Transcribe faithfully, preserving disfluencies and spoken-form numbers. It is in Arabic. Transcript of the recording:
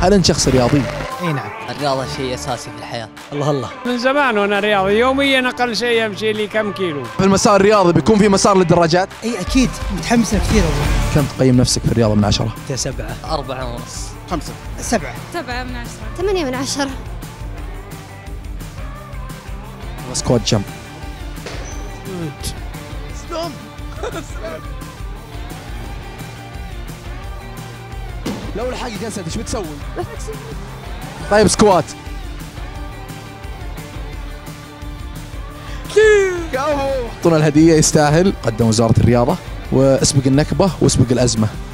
هل أنت شخص رياضي؟ اي نعم. الرياضة شيء أساسي في الحياة. الله الله. من زمان وأنا رياضي، يوميا أقل شيء أمشي لي كم كيلو. في المسار الرياضي بيكون في مسار للدراجات؟ اي اكيد، متحمسة كثير والله. كم تقيم نفسك في الرياضة من عشرة؟ سبعة. أربعة ونص. خمسة. سبعة. سبعة من عشرة. ثمانية من عشرة. سكواد جمب. سلام. لو لحقك اسد ايش بتسوي؟ طيب سكوات. اعطونا الهدية، يستاهل. قدم وزارة الرياضة. واسبق النكبة واسبق الأزمة.